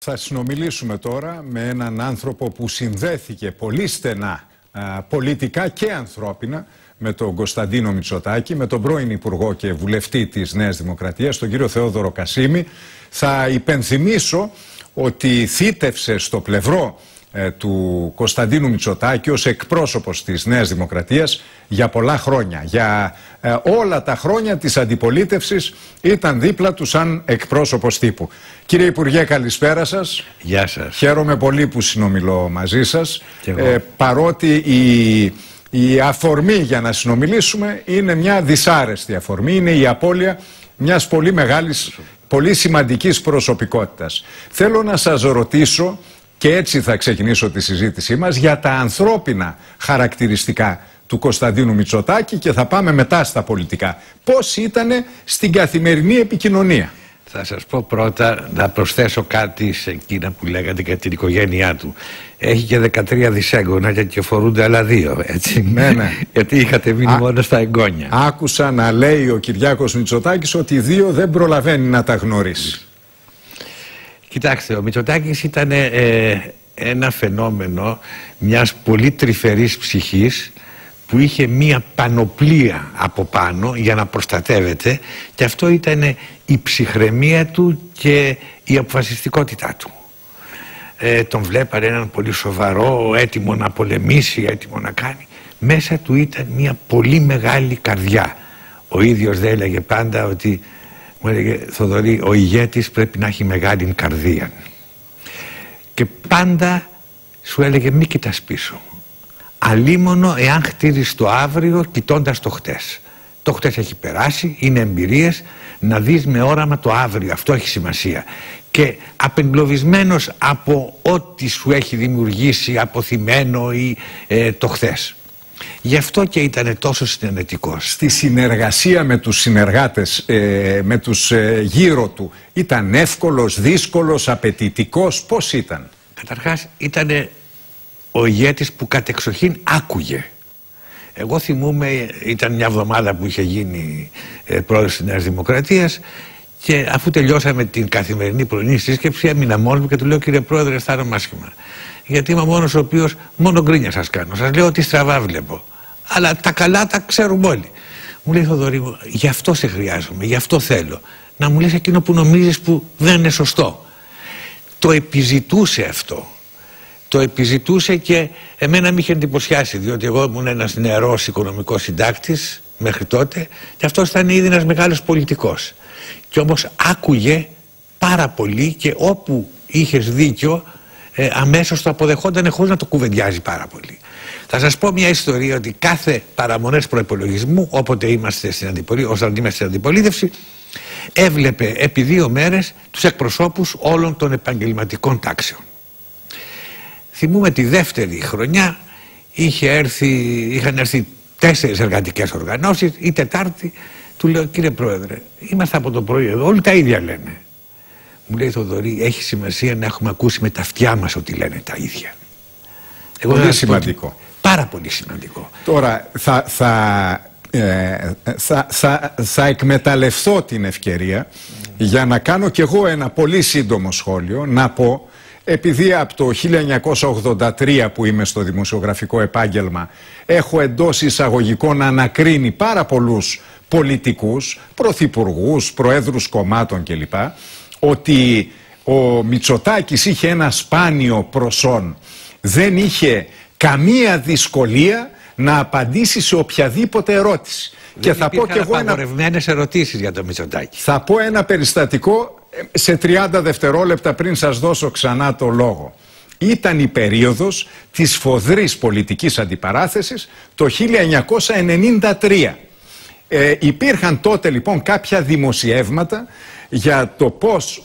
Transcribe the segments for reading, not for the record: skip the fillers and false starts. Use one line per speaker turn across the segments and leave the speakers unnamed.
Θα συνομιλήσουμε τώρα με έναν άνθρωπο που συνδέθηκε πολύ στενά πολιτικά και ανθρώπινα με τον Κωνσταντίνο Μητσοτάκη, με τον πρώην Υπουργό και Βουλευτή της Νέας Δημοκρατίας, τον κύριο Θεόδωρο Κασίμη. Θα υπενθυμίσω ότι θύτευσε στο πλευρό του Κωνσταντίνου Μητσοτάκη ως εκπρόσωπος της Νέας Δημοκρατίας για πολλά χρόνια. Για όλα τα χρόνια της αντιπολίτευσης ήταν δίπλα του σαν εκπρόσωπος τύπου. Κύριε Υπουργέ, καλησπέρα σας.
Γεια σας.
Χαίρομαι πολύ που συνομιλώ μαζί σας. Παρότι η αφορμή για να συνομιλήσουμε είναι μια δυσάρεστη αφορμή, είναι η απώλεια μιας πολύ μεγάλης, πολύ σημαντικής προσωπικότητας. Θέλω να σας ρωτήσω, και έτσι θα ξεκινήσω τη συζήτησή μας, για τα ανθρώπινα χαρακτηριστικά του Κωνσταντίνου Μητσοτάκη και θα πάμε μετά στα πολιτικά. Πώς ήτανε στην καθημερινή επικοινωνία?
Θα σας πω πρώτα, να προσθέσω κάτι σε εκείνα που λέγατε για την οικογένειά του. Έχει και 13 δισέγγωνα και κυοφορούνται άλλα 2, έτσι.
Ναι, ναι.
Γιατί είχατε μείνει μόνο στα εγγόνια.
Άκουσα να λέει ο Κυριάκος Μητσοτάκης ότι 2 δεν προλαβαίνει να τα γνωρίσει.
Κοιτάξτε, ο Μητσοτάκης ήταν ένα φαινόμενο μιας πολύ τρυφερής ψυχής που είχε μία πανοπλία από πάνω για να προστατεύεται, και αυτό ήταν η ψυχραιμία του και η αποφασιστικότητά του. Τον βλέπανε έναν πολύ σοβαρό, έτοιμο να πολεμήσει, έτοιμο να κάνει. Μέσα του ήταν μία πολύ μεγάλη καρδιά. Ο ίδιος δεν έλεγε πάντα ότι, μου έλεγε, Θοδωρή, ο ηγέτης πρέπει να έχει μεγάλη καρδία. Και πάντα σου έλεγε μη κοιτάς πίσω. Αλίμονο εάν χτίζεις το αύριο κοιτώντας το χτες. Το χτες έχει περάσει, είναι εμπειρίες, να δεις με όραμα το αύριο, αυτό έχει σημασία. Και απεγκλωβισμένος από ό,τι σου έχει δημιουργήσει αποθυμένο ή το χθες. Γι' αυτό και ήταν τόσο συνενετικός.
Στη συνεργασία με τους συνεργάτες, με τους γύρω του, ήταν εύκολος, δύσκολος, απαιτητικός, πώς ήταν?
Καταρχάς ήταν ο ηγέτης που κατεξοχήν άκουγε. Εγώ θυμούμαι, ήταν μια εβδομάδα που είχε γίνει πρόεδρος της Νέας Δημοκρατίας, και αφού τελειώσαμε την καθημερινή πρωινή σύσκεψη, έμεινα μόνος μου και του λέω: κύριε Πρόεδρε, αισθάνομαι άσχημα. Γιατί είμαι ο μόνος ο οποίος μόνο γκρίνια σας κάνω. Σας λέω ότι στραβά βλέπω. Αλλά τα καλά τα ξέρουμε όλοι. Μου λέει: Θοδωρή μου, γι' αυτό σε χρειάζομαι, γι' αυτό θέλω. Να μου λες εκείνο που νομίζεις που δεν είναι σωστό. Το επιζητούσε αυτό. Το επιζητούσε και εμένα με είχε εντυπωσιάσει, διότι εγώ ήμουν ένας νεαρός οικονομικός συντάκτης μέχρι τότε, και αυτός ήταν ήδη ένας μεγάλος πολιτικός. Και όμως άκουγε πάρα πολύ, και όπου είχες δίκιο αμέσως το αποδεχόταν χωρίς να το κουβεντιάζει πάρα πολύ. Θα σας πω μια ιστορία, ότι κάθε παραμονές προϋπολογισμού, όποτε είμαστε στην αντιπολίτευση, έβλεπε επί 2 μέρες τους εκπροσώπους όλων των επαγγελματικών τάξεων. Θυμούμε τη δεύτερη χρονιά είχαν έρθει 4 εργατικές οργανώσεις. Η τετάρτη του λέω: κύριε Πρόεδρε, είμαστε από το πρωί εδώ, όλοι τα ίδια λένε. Μου λέει: Θοδωρή, έχει σημασία να έχουμε ακούσει με τα αυτιά μας ότι λένε τα ίδια.
Πολύ σημαντικό.
Πάρα πολύ σημαντικό.
Τώρα θα εκμεταλλευτώ την ευκαιρία για να κάνω κι εγώ ένα πολύ σύντομο σχόλιο. Να πω, επειδή από το 1983 που είμαι στο δημοσιογραφικό επάγγελμα έχω εντός εισαγωγικών ανακρίνει πάρα πολλούς πολιτικούς, πρωθυπουργούς, προέδρους κομμάτων κλπ, ότι ο Μητσοτάκης είχε ένα σπάνιο προσόν. Δεν είχε καμία δυσκολία να απαντήσει σε οποιαδήποτε ερώτηση.
Και θα πω και εγώ απαγορευμένες ερωτήσεις για το Μητσοτάκη.
Θα πω ένα περιστατικό σε 30 δευτερόλεπτα πριν σας δώσω ξανά το λόγο. Ήταν η περίοδος της σφοδρής πολιτικής αντιπαράθεσης το 1993. Υπήρχαν τότε λοιπόν κάποια δημοσιεύματα για το πώς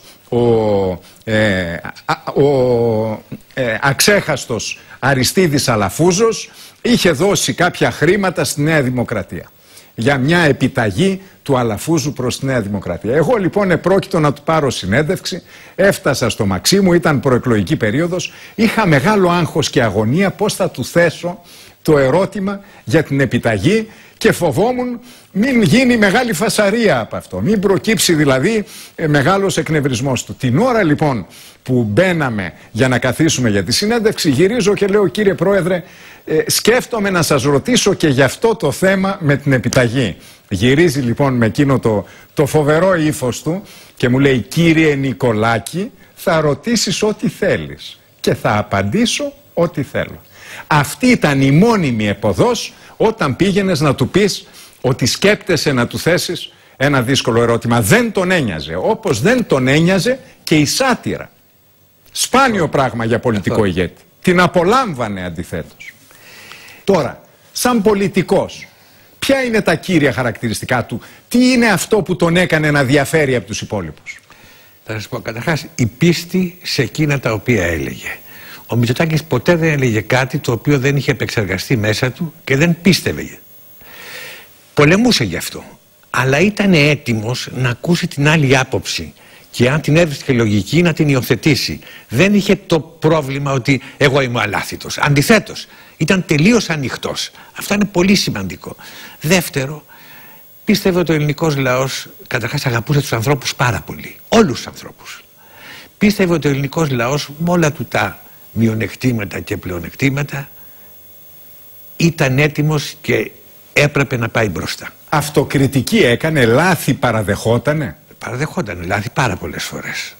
ο αξέχαστος Αριστίδης Αλαφούζος είχε δώσει κάποια χρήματα στη Νέα Δημοκρατία για μια επιταγή του Αλαφούζου προς τη Νέα Δημοκρατία. Εγώ λοιπόν επρόκειτο να του πάρω συνέντευξη, έφτασα στο Μαξίμου, ήταν προεκλογική περίοδος, είχα μεγάλο άγχος και αγωνία πώς θα του θέσω το ερώτημα για την επιταγή και φοβόμουν μην γίνει μεγάλη φασαρία από αυτό, μην προκύψει δηλαδή μεγάλος εκνευρισμός του. Την ώρα λοιπόν που μπαίναμε για να καθίσουμε για τη συνέντευξη, γυρίζω και λέω: κύριε Πρόεδρε, σκέφτομαι να σας ρωτήσω και για αυτό το θέμα με την επιταγή. Γυρίζει λοιπόν με εκείνο το φοβερό ύφος του και μου λέει: κύριε Νικολάκη, θα ρωτήσεις ό,τι θέλεις και θα απαντήσω ό,τι θέλω. Αυτή ήταν η μόνιμη επωδός όταν πήγαινες να του πεις ότι σκέπτεσαι να του θέσεις ένα δύσκολο ερώτημα. Δεν τον ένοιαζε, όπως δεν τον ένοιαζε και η σάτυρα. Σπάνιο πράγμα για πολιτικό ηγέτη. Την απολάμβανε αντιθέτως. Τώρα, σαν πολιτικός, ποια είναι τα κύρια χαρακτηριστικά του, τι είναι αυτό που τον έκανε να διαφέρει από τους υπόλοιπους?
Θα σας πω, καταρχάς, η πίστη σε εκείνα τα οποία έλεγε. Ο Μητσοτάκης ποτέ δεν έλεγε κάτι το οποίο δεν είχε επεξεργαστεί μέσα του και δεν πίστευε. Πολεμούσε γι' αυτό, αλλά ήταν έτοιμος να ακούσει την άλλη άποψη και αν την έβρισκε λογική να την υιοθετήσει. Δεν είχε το πρόβλημα ότι εγώ είμαι αλάθητος. Αντιθέτως, ήταν τελείως ανοιχτός. Αυτό είναι πολύ σημαντικό. Δεύτερο, πίστευε ότι ο ελληνικός λαός καταρχάς αγαπούσε τους ανθρώπους πάρα πολύ. Όλους τους ανθρώπους. Πίστευε ότι ο ελληνικός λαός με όλα του τα μειονεκτήματα και πλεονεκτήματα ήταν έτοιμος και έπρεπε να πάει μπροστά.
Αυτοκριτική έκανε, λάθη παραδεχότανε?
Παραδεχόταν λάθη πάρα πολλές φορές.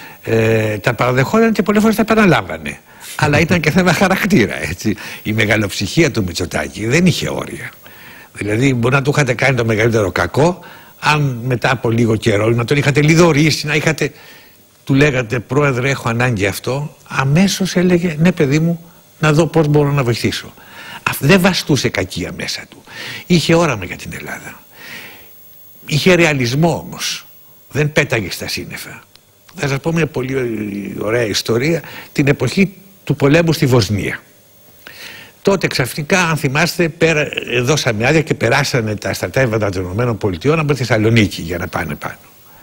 Τα παραδεχόταν και πολλές φορές τα επαναλάμβανε. Αλλά ήταν και θέμα χαρακτήρα, έτσι. Η μεγαλοψυχία του Μητσοτάκη δεν είχε όρια. Δηλαδή μπορεί να του είχατε κάνει το μεγαλύτερο κακό, αν μετά από λίγο καιρό να τον είχατε λιδωρήσει, να είχατε... Του λέγατε: Πρόεδρε, έχω ανάγκη αυτό, αμέσως έλεγε: ναι παιδί μου, να δω πώς μπορώ να βοηθήσω. Δεν βαστούσε κακία μέσα του. Είχε όραμα για την Ελλάδα. Είχε ρεαλισμό όμως. Δεν πέταγε στα σύννεφα. Θα σας πω μια πολύ ωραία ιστορία. Την εποχή του πολέμου στη Βοσνία. Τότε ξαφνικά, αν θυμάστε, δώσαμε άδεια και περάσανε τα στρατεύματα των ΗΠΑ από τη Θεσσαλονίκη για να πάνε πάνω.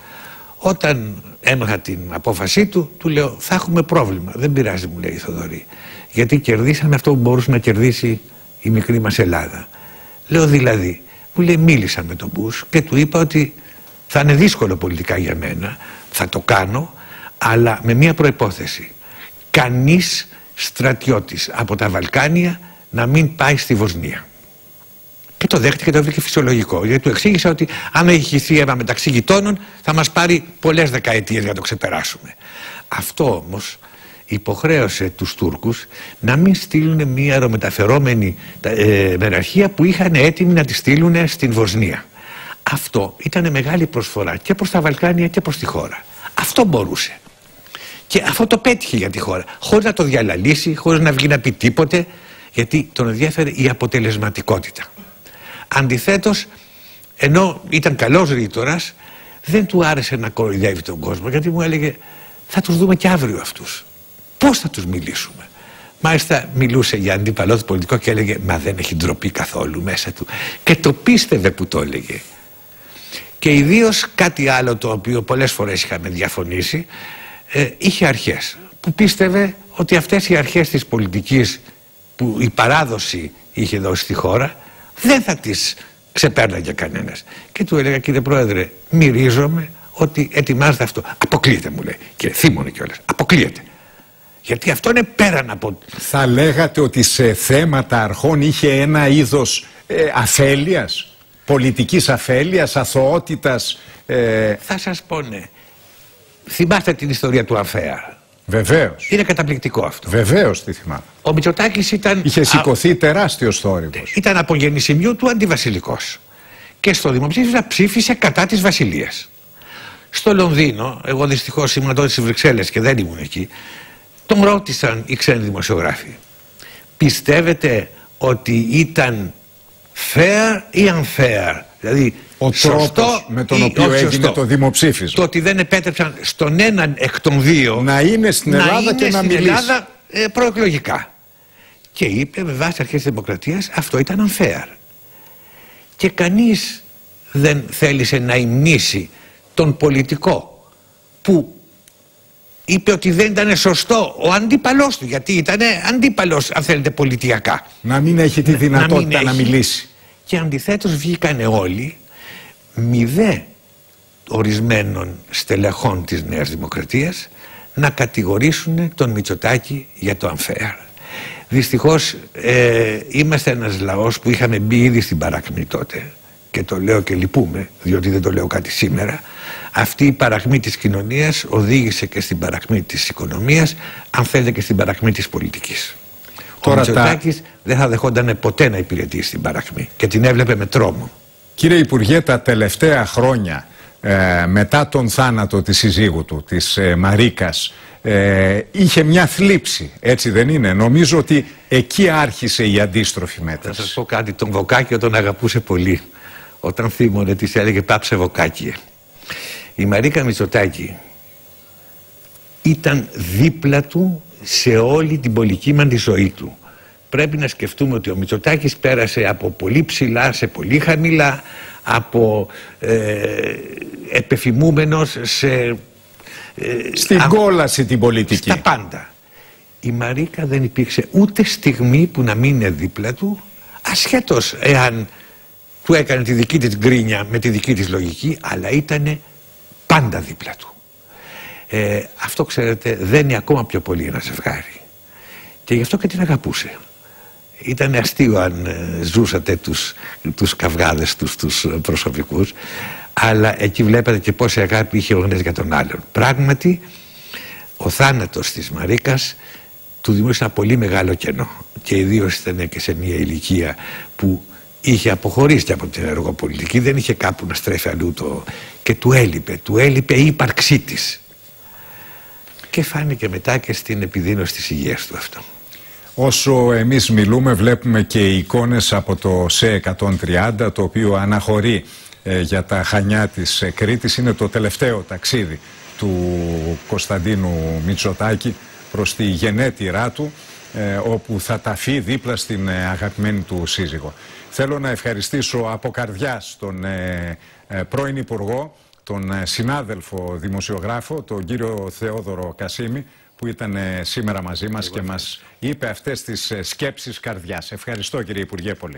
Όταν έμαθα την απόφασή του, του λέω: θα έχουμε πρόβλημα. Δεν πειράζει, μου λέει η Θοδωρή. Γιατί κερδίσαμε αυτό που μπορούσε να κερδίσει η μικρή μας Ελλάδα. Λέω: δηλαδή? Μου λέει: μίλησα με τον Μπούς και του είπα ότι θα είναι δύσκολο πολιτικά για μένα, θα το κάνω, αλλά με μία προϋπόθεση. Κανείς στρατιώτης από τα Βαλκάνια να μην πάει στη Βοσνία. Και το δέχτηκε και το βρήκε φυσιολογικό, γιατί του εξήγησα ότι αν έχει θύεμα μεταξύ γειτόνων θα μας πάρει πολλές δεκαετίες για να το ξεπεράσουμε. Αυτό όμως υποχρέωσε τους Τούρκους να μην στείλουν μια αερομεταφερόμενη μεραρχία που είχαν έτοιμοι να τη στείλουν στην Βοσνία. Αυτό ήταν μεγάλη προσφορά και προς τα Βαλκάνια και προς τη χώρα. Αυτό μπορούσε. Και αυτό το πέτυχε για τη χώρα, χωρίς να το διαλαλήσει, χωρίς να βγει να πει τίποτε, γιατί τον ενδιέφερε η αποτελεσματικότητα. Αντιθέτως, ενώ ήταν καλός ρήτορας, δεν του άρεσε να κοροϊδεύει τον κόσμο, γιατί μου έλεγε: θα τους δούμε και αύριο αυτούς. Πώς θα τους μιλήσουμε? Μάλιστα μιλούσε για αντίπαλό του πολιτικό και έλεγε: μα δεν έχει ντροπή καθόλου μέσα του. Και το πίστευε που το έλεγε. Και ιδίως κάτι άλλο το οποίο πολλές φορές είχαμε διαφωνήσει, είχε αρχές. Που πίστευε ότι αυτές οι αρχές της πολιτικής που η παράδοση είχε δώσει στη χώρα δεν θα τις ξεπέρναγε κανένας. Και του έλεγα: κύριε Πρόεδρε, μυρίζομαι ότι ετοιμάζεται αυτό. Αποκλείεται, μου λέει. Και θύμωνε κιόλας. Αποκλείεται. Γιατί αυτό είναι πέραν από...
Θα λέγατε ότι σε θέματα αρχών είχε ένα είδος αφέλειας, πολιτικής αφέλειας, αθωότητας?
Θα σας πω, ναι. Θυμάστε την ιστορία του Αμφέα?
Βεβαίως.
Είναι καταπληκτικό αυτό.
Βεβαίως τη θυμάμαι.
Ο Μητσοτάκης ήταν...
Είχε σηκωθεί τεράστιος θόρυβος.
Ήταν από γεννησιμιού του αντιβασιλικός. Και στο δημοψήφισμα ψήφισε κατά της βασιλείας. Στο Λονδίνο, εγώ δυστυχώς ήμουν τότε στις Βρυξέλλες και δεν ήμουν εκεί, τον ρώτησαν οι ξένοι δημοσιογράφοι: πιστεύετε ότι ήταν fair ή unfair? Δηλαδή
ο τρόπος με τον οποίο έγινε το δημοψήφισμα.
Το ότι δεν επέτρεψαν στον έναν εκ των δύο
να είναι στην Ελλάδα και να μιλήσει.
Ελλάδα προεκλογικά. Και είπε με βάση αρχές της δημοκρατίας αυτό ήταν unfair. Και κανείς δεν θέλησε να υμνήσει τον πολιτικό που είπε ότι δεν ήταν σωστό ο αντίπαλός του, γιατί ήταν αντίπαλος, αν θέλετε, πολιτιακά.
Να μην έχει τη δυνατότητα να μιλήσει.
Και αντιθέτως βγήκανε όλοι, μηδέ ορισμένων στελεχών της Νέας Δημοκρατίας, να κατηγορήσουν τον Μητσοτάκη για το unfair. Δυστυχώς είμαστε ένας λαός που είχαμε μπει ήδη στην παρακμή τότε, και το λέω και λυπούμε, διότι δεν το λέω κάτι σήμερα. Αυτή η παρακμή της κοινωνίας οδήγησε και στην παρακμή της οικονομίας, αν θέλετε και στην παρακμή της πολιτικής. Ο Μητσοτάκης δεν θα δεχόταν ποτέ να υπηρετήσει την παρακμή και την έβλεπε με τρόμο.
Κύριε Υπουργέ, τα τελευταία χρόνια, μετά τον θάνατο της συζύγου του, της Μαρίκας, είχε μια θλίψη, έτσι δεν είναι? Νομίζω ότι εκεί άρχισε η αντίστροφη μέτρηση.
Θα σας πω κάτι, τον Βοκάκιο τον αγαπούσε πολύ. Όταν θύμωνε της έλεγε πάψε Βοκάκιε. Η Μαρίκα Μητσοτάκη ήταν δίπλα του σε όλη την πολυκύμαντη ζωή του. Πρέπει να σκεφτούμε ότι ο Μητσοτάκης πέρασε από πολύ ψηλά σε πολύ χαμηλά, από επεφημούμενος σε...
στην κόλαση την πολιτική.
Στα πάντα. Η Μαρίκα δεν υπήρξε ούτε στιγμή που να μην είναι δίπλα του, ασχέτως εάν του έκανε τη δική της γκρίνια με τη δική της λογική, αλλά ήταν πάντα δίπλα του. Αυτό, ξέρετε, δένει ακόμα πιο πολύ ένα ζευγάρι. Και γι' αυτό και την αγαπούσε. Ήταν αστείο αν ζούσατε τους καυγάδες τους προσωπικούς, αλλά εκεί βλέπετε και πόση αγάπη είχε ο ένας για τον άλλον. Πράγματι, ο θάνατος της Μαρίκας του δημιούργησε ένα πολύ μεγάλο κενό, και ιδίως ήταν και σε μια ηλικία που είχε αποχωρήσει από την ενεργοπολιτική, δεν είχε κάπου να στρέφει αλλού και του έλειπε η ύπαρξή της. Και φάνηκε μετά και στην επιδείνωση της υγείας του αυτό.
Όσο εμείς μιλούμε, βλέπουμε και εικόνες από το ΣΕ 130, το οποίο αναχωρεί για τα Χανιά της Κρήτης. Είναι το τελευταίο ταξίδι του Κωνσταντίνου Μητσοτάκη προς τη γενέτειρά του, όπου θα ταφεί δίπλα στην αγαπημένη του σύζυγο. Θέλω να ευχαριστήσω από καρδιάς τον πρώην Υπουργό, τον συνάδελφο δημοσιογράφο, τον κύριο Θεόδωρο Κασίμη, που ήταν σήμερα μαζί μας και μας είπε αυτές τις σκέψεις καρδιάς. Ευχαριστώ, κύριε Υπουργέ, πολύ.